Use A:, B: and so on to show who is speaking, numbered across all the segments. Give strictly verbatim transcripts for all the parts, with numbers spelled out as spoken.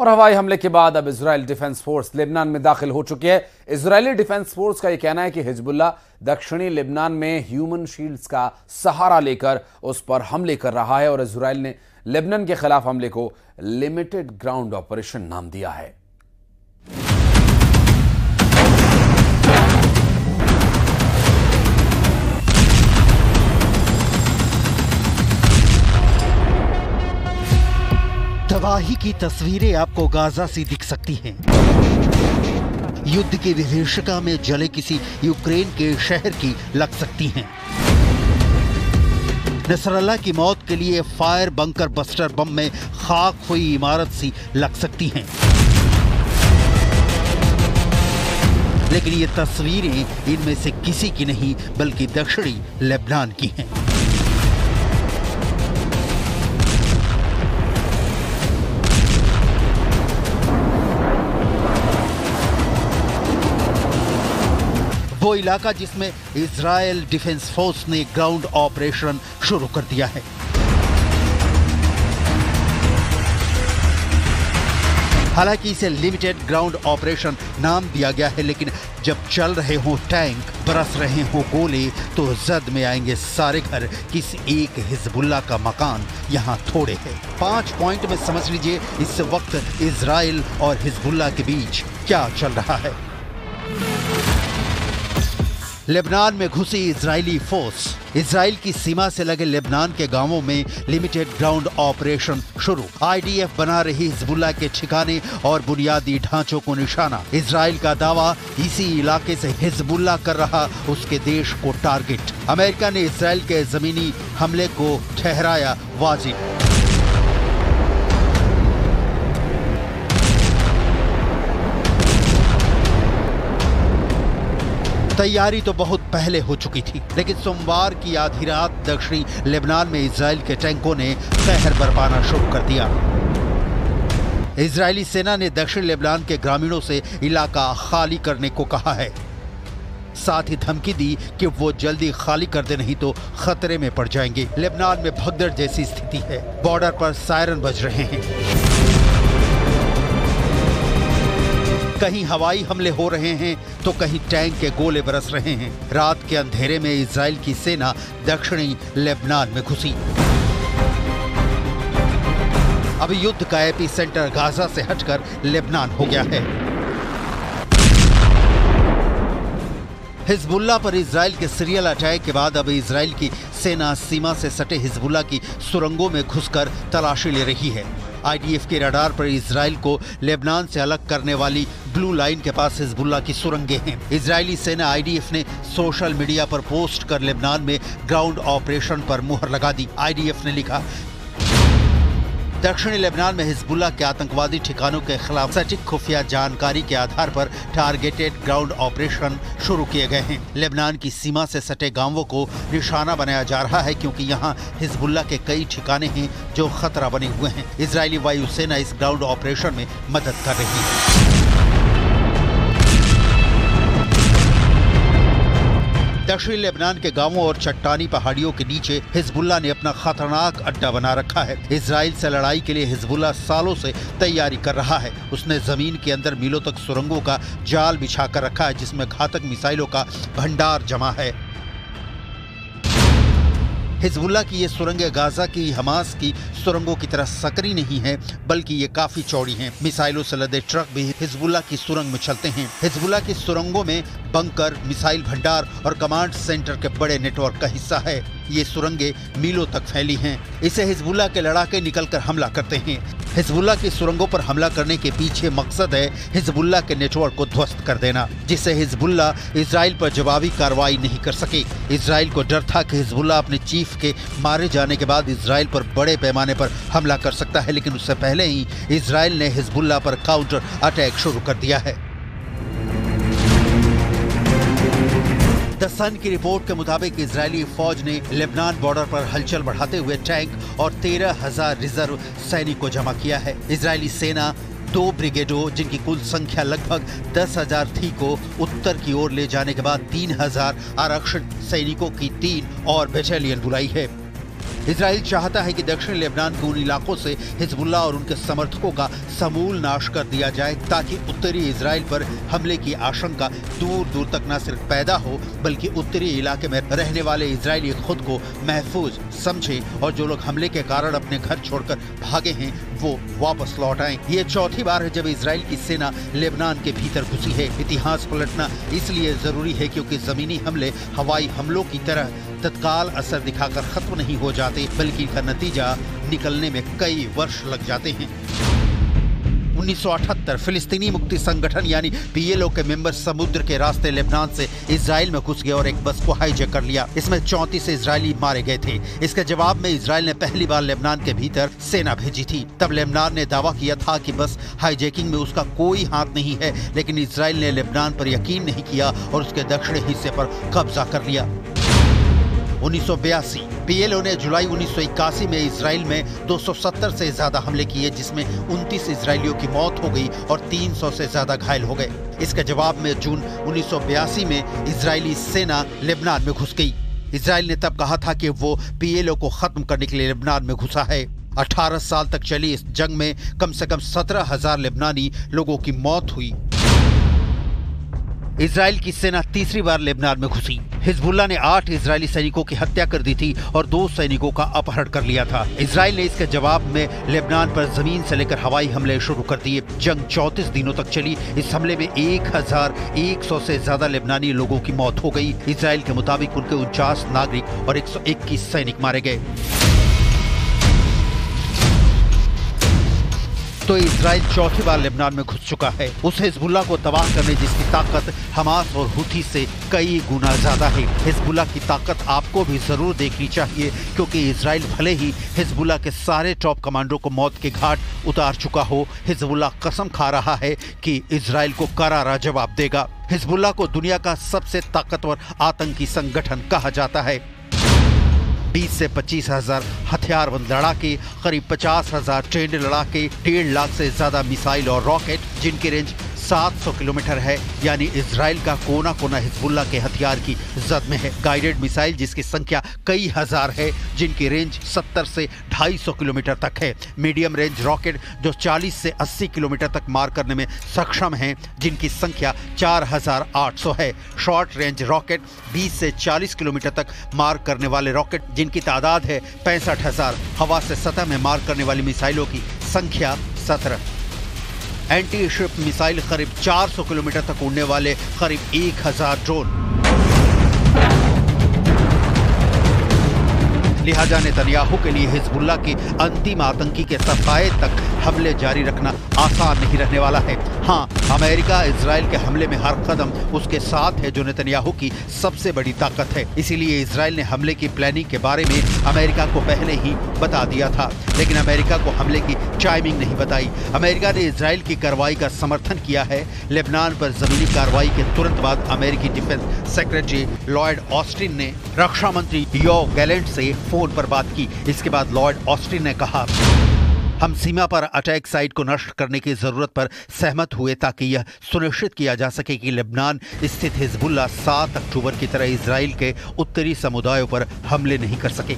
A: और हवाई हमले के बाद अब इजराइल डिफेंस फोर्स लेबनान में दाखिल हो चुकी है। इजरायली डिफेंस फोर्स का यह कहना है कि हिजबुल्लाह दक्षिणी लेबनान में ह्यूमन शील्ड्स का सहारा लेकर उस पर हमले कर रहा है और इजराइल ने लेबनान के खिलाफ हमले को लिमिटेड ग्राउंड ऑपरेशन नाम दिया है।
B: तबाही की तस्वीरें आपको गाजा से दिख सकती हैं। युद्ध की विभीषिका में जले किसी यूक्रेन के शहर की लग सकती हैं। नसरल्लाह की मौत के लिए फायर बंकर बस्टर बम में खाक हुई इमारत सी लग सकती हैं। लेकिन ये तस्वीरें इनमें से किसी की नहीं बल्कि दक्षिणी लेबनान की हैं। वो इलाका जिसमें इजराइल डिफेंस फोर्स ने ग्राउंड ऑपरेशन शुरू कर दिया है। हालांकि इसे लिमिटेड ग्राउंड ऑपरेशन नाम दिया गया है, लेकिन जब चल रहे हों टैंक, बरस रहे हों गोले, तो जद में आएंगे सारे घर। किस एक हिजबुल्लाह का मकान यहाँ थोड़े है। पांच पॉइंट में समझ लीजिए इस वक्त इजराइल और हिजबुल्लाह के बीच क्या चल रहा है। लेबनान में घुसी इजरायली फोर्स। इजराइल की सीमा से लगे लेबनान के गांवों में लिमिटेड ग्राउंड ऑपरेशन शुरू। आईडीएफ बना रही हिजबुल्लाह के ठिकाने और बुनियादी ढांचों को निशाना। इजराइल का दावा इसी इलाके से हिजबुल्लाह कर रहा उसके देश को टारगेट। अमेरिका ने इजराइल के जमीनी हमले को ठहराया वाजिब। तैयारी तो बहुत पहले हो चुकी थी, लेकिन सोमवार की आधी रात दक्षिणी लेबनान में इजराइल के टैंकों ने कहर बरपाना शुरू कर दिया। इजरायली सेना ने दक्षिण लेबनान के ग्रामीणों से इलाका खाली करने को कहा है। साथ ही धमकी दी कि वो जल्दी खाली कर दे, नहीं तो खतरे में पड़ जाएंगे। लेबनान में भगदड़ जैसी स्थिति है। बॉर्डर पर सायरन बज रहे हैं। कहीं हवाई हमले हो रहे हैं तो कहीं टैंक के गोले बरस रहे हैं। रात के अंधेरे में इजराइल की सेना दक्षिणी लेबनान में घुसी। अब युद्ध का एपी सेंटर गाजा से हटकर लेबनान हो गया है। हिजबुल्लाह पर इजराइल के सीरियल अटैक के बाद अब इजराइल की सेना सीमा से सटे हिजबुल्लाह की सुरंगों में घुसकर तलाशी ले रही है। आईडीएफ के रडार पर इजराइल को लेबनान से अलग करने वाली ब्लू लाइन के पास हिजबुल्लाह की सुरंगें हैं। इजरायली सेना आईडीएफ ने सोशल मीडिया पर पोस्ट कर लेबनान में ग्राउंड ऑपरेशन पर मुहर लगा दी। आईडीएफ ने लिखा, दक्षिणी लेबनान में हिजबुल्लाह के आतंकवादी ठिकानों के खिलाफ सटीक खुफिया जानकारी के आधार पर टारगेटेड ग्राउंड ऑपरेशन शुरू किए गए हैं। लेबनान की सीमा से सटे गांवों को निशाना बनाया जा रहा है, क्योंकि यहां हिजबुल्लाह के कई ठिकाने हैं जो खतरा बने हुए हैं। इजरायली वायुसेना इस ग्राउंड ऑपरेशन में मदद कर रही है। दक्षिणी लेबनान के गांवों और चट्टानी पहाड़ियों के नीचे हिजबुल्लाह ने अपना खतरनाक अड्डा बना रखा है। इजराइल से लड़ाई के लिए हिजबुल्लाह सालों से तैयारी कर रहा है। उसने जमीन के अंदर मीलों तक सुरंगों का जाल बिछा कर रखा है, जिसमें घातक मिसाइलों का भंडार जमा है। हिजबुल्लाह की ये सुरंगें गाजा की हमास की सुरंगों की तरह सकरी नहीं है, बल्कि ये काफी चौड़ी हैं। मिसाइलों से लदे ट्रक भी हिजबुल्लाह की सुरंग में चलते हैं। हिजबुल्लाह की सुरंगों में बंकर, मिसाइल भंडार और कमांड सेंटर के बड़े नेटवर्क का हिस्सा है। ये सुरंगें मीलों तक फैली हैं। इसे हिजबुल्लाह के लड़ाके निकलकर हमला करते हैं। हिजबुल्लाह की सुरंगों पर हमला करने के पीछे मकसद है हिजबुल्लाह के नेटवर्क को ध्वस्त कर देना, जिससे हिजबुल्लाह इजराइल पर जवाबी कार्रवाई नहीं कर सके। इजराइल को डर था कि हिजबुल्लाह अपने चीफ के मारे जाने के बाद इजराइल पर बड़े पैमाने पर हमला कर सकता है, लेकिन उससे पहले ही इजराइल ने हिजबुल्लाह पर काउंटर अटैक शुरू कर दिया है। द सन की रिपोर्ट के मुताबिक इजरायली फौज ने लेबनान बॉर्डर पर हलचल बढ़ाते हुए टैंक और तेरह हजार रिजर्व सैनिक को जमा किया है। इजरायली सेना दो ब्रिगेडों, जिनकी कुल संख्या लगभग दस हजार थी, को उत्तर की ओर ले जाने के बाद तीन हजार आरक्षित सैनिकों की तीन और बटालियन बुलाई है। इजराइल चाहता है कि दक्षिण लेबनान के उन इलाकों से हिजबुल्ला और उनके समर्थकों का समूल नाश कर दिया जाए ताकि उत्तरी इजराइल पर हमले की आशंका दूर दूर तक न सिर्फ पैदा हो बल्कि उत्तरी इलाके में रहने वाले इजरायली खुद को महफूज समझें और जो लोग हमले के कारण अपने घर छोड़कर भागे हैं वो वापस लौट आएं। ये चौथी बार है जब इजराइल की सेना लेबनान के भीतर घुसी है। इतिहास पलटना इसलिए जरूरी है क्योंकि जमीनी हमले हवाई हमलों की तरह तत्काल असर दिखाकर खत्म नहीं हो जाते बल्कि इनका नतीजा निकलने में कई वर्ष लग जाते हैं। उन्नीस सौ अठहत्तर फिलिस्तीनी मुक्ति संगठन यानी पीएलओ के मेंबर समुद्र के रास्ते लेबनान से इजराइल में घुस गए और एक बस को हाईजैक कर लिया। इसमें चौंतीस इजरायली मारे गए थे। इसके जवाब में इजराइल ने पहली बार लेबनान के भीतर सेना भेजी थी। तब लेबनान ने दावा किया था कि बस हाईजैकिंग में उसका कोई हाथ नहीं है, लेकिन इजराइल ने लेबनान पर यकीन नहीं किया और उसके दक्षिणी हिस्से पर कब्जा कर लिया। उन्नीस सौ बयासी पीएलओ ने जुलाई उन्नीस सौ इक्यासी में इजराइल में दो सौ सत्तर से ज्यादा हमले किए जिसमें उनतीस इजरायलियों की मौत हो गई और तीन सौ से ज्यादा घायल हो गए। इसके जवाब में जून उन्नीस सौ बयासी में इजरायली सेना लेबनान में घुस गई। इजराइल ने तब कहा था कि वो पीएलओ को खत्म करने के लिए लेबनान में घुसा है। अठारह साल तक चली इस जंग में कम से कम सत्रह हजार लेबनानी लोगों की मौत हुई। इजराइल की सेना तीसरी बार लेबनान में घुसी। हिजबुल्ला ने आठ इजरायली सैनिकों की हत्या कर दी थी और दो सैनिकों का अपहरण कर लिया था। इजराइल ने इसके जवाब में लेबनान पर जमीन से लेकर हवाई हमले शुरू कर दिए। जंग चौंतीस दिनों तक चली। इस हमले में एक हजार एक सौ से ज्यादा लेबनानी लोगों की मौत हो गई। इजराइल के मुताबिक उनके उनचास नागरिक और एक सौ इक्कीस सैनिक मारे गए। तो इजराइल चौथी बार लेबनान में घुस चुका है। उस हिजबुल्ला को तबाह करने जिसकी ताकत हमास और हुथी से कई गुना ज्यादा है। हिजबुल्ला की ताकत आपको भी जरूर देखनी चाहिए क्योंकि इजराइल भले ही हिजबुल्ला के सारे टॉप कमांडो को मौत के घाट उतार चुका हो, हिजबुल्ला कसम खा रहा है कि इजराइल को करारा जवाब देगा। हिजबुल्ला को दुनिया का सबसे ताकतवर आतंकी संगठन कहा जाता है। बीस से पच्चीस हजार हथियारबंद लड़ाके, करीब पचास हजार ट्रेंड लड़ाके, डेढ़ लाख से ज्यादा मिसाइल और रॉकेट जिनकी रेंज सात सौ किलोमीटर है, यानी इजराइल का कोना कोना हिजबुल्ला के हथियार की जद में है। गाइडेड मिसाइल जिसकी संख्या कई हजार है, जिनकी रेंज सत्तर से ढाई सौ किलोमीटर तक है। मीडियम रेंज रॉकेट जो चालीस से अस्सी किलोमीटर तक मार करने में सक्षम हैं, जिनकी संख्या चार हजार आठ सौ है। शॉर्ट रेंज रॉकेट बीस से चालीस किलोमीटर तक मार करने वाले रॉकेट जिनकी तादाद है पैंसठ हजार। हवा से सतह में मार करने वाली मिसाइलों की संख्या सत्रह। एंटी शिप मिसाइल करीब चार सौ किलोमीटर तक उड़ने वाले करीब एक हजार ड्रोन। लिहाजा नेतन्याहू के लिए हिजबुल्ला की अंतिम आतंकी के सफाए तक हमले जारी रखना आसान नहीं रहने वाला है। हाँ, अमेरिका इजराइल के हमले में हर कदम उसके साथ है जो नेतन्याहू की सबसे बड़ी ताकत है। इसीलिए इजराइल ने हमले की प्लानिंग के बारे में अमेरिका को पहले ही बता दिया था, लेकिन अमेरिका को हमले की टाइमिंग नहीं बताई। अमेरिका ने इजराइल की कार्रवाई का समर्थन किया है। लेबनान पर जमीनी कार्रवाई के तुरंत बाद अमेरिकी डिफेंस सेक्रेटरी लॉयड ऑस्टिन ने रक्षा मंत्री योव गैलेंट से फोन पर बात की। इसके बाद लॉयड ऑस्टिन ने कहा, हम सीमा पर अटैक साइट को नष्ट करने की जरूरत पर सहमत हुए ताकि यह सुनिश्चित किया जा सके कि लेबनान स्थित हिजबुल्ला सात अक्टूबर की तरह इजराइल के उत्तरी समुदायों पर हमले नहीं कर सके।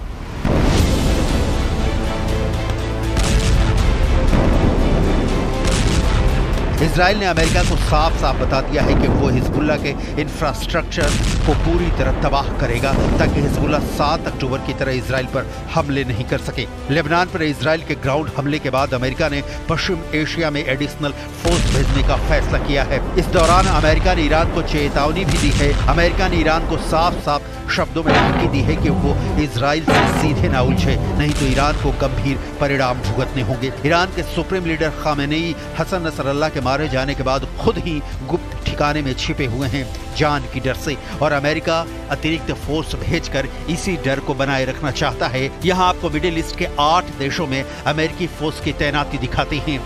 B: इजराइल ने अमेरिका को साफ साफ बता दिया है कि वो हिजबुल्ला के इंफ्रास्ट्रक्चर को पूरी तरह तबाह करेगा ताकि हिजबुल्ला सात अक्टूबर की तरह इजराइल पर हमले नहीं कर सके। लेबनान पर इजराइल के ग्राउंड हमले के बाद अमेरिका ने पश्चिम एशिया में एडिशनल फोर्स भेजने का फैसला किया है। इस दौरान अमेरिका ने ईरान को चेतावनी भी दी है। अमेरिका ने ईरान को साफ साफ शब्दों में धमकी दी है कि वो इजराइल से सीधे ना उलझे, नहीं तो ईरान को गंभीर परिणाम भुगतने होंगे। ईरान के supreme leader Khamenei Hassan Nasrallah के मारे जाने के बाद खुद ही गुप्त ठिकाने में छिपे हुए हैं जान की डर से, और अमेरिका अतिरिक्त फोर्स भेजकर इसी डर को बनाए रखना चाहता है। यहाँ आपको मिडिल ईस्ट के आठ देशों में अमेरिकी फोर्स की तैनाती दिखाते हैं।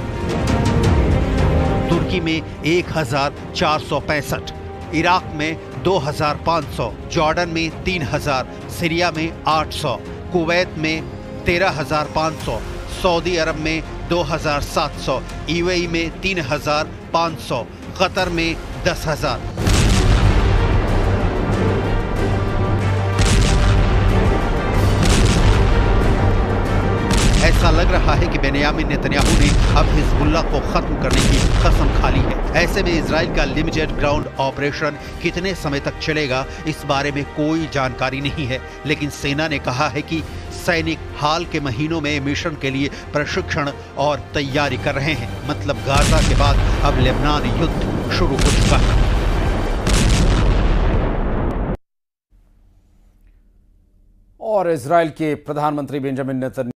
B: तुर्की में एक हजार चार सौ पैंसठ, इराक में दो हजार पाँच सौ, जॉर्डन में तीन हजार, सीरिया में आठ सौ, कुवैत में तेरह हजार पाँच सौ, सऊदी अरब में दो हजार सात सौ, यूएई में तीन हजार पाँच सौ, कतर में दस हजार। ऐसा लग रहा है कि बेन्यामिन नेतन्याहू ने अब हिजबुल्लाह को खत्म करने की कसम खा ली है। ऐसे में इजराइल का लिमिटेड ग्राउंड ऑपरेशन कितने समय तक चलेगा, इस बारे में कोई जानकारी नहीं है। लेकिन सेना ने कहा है कि सैनिक हाल के महीनों में मिशन के लिए प्रशिक्षण और तैयारी कर रहे हैं। मतलब गाजा के बाद अब लेबनान युद्ध शुरू हो चुका है।
A: और इजराइल के प्रधानमंत्री बेंजामिन नेतन्याहू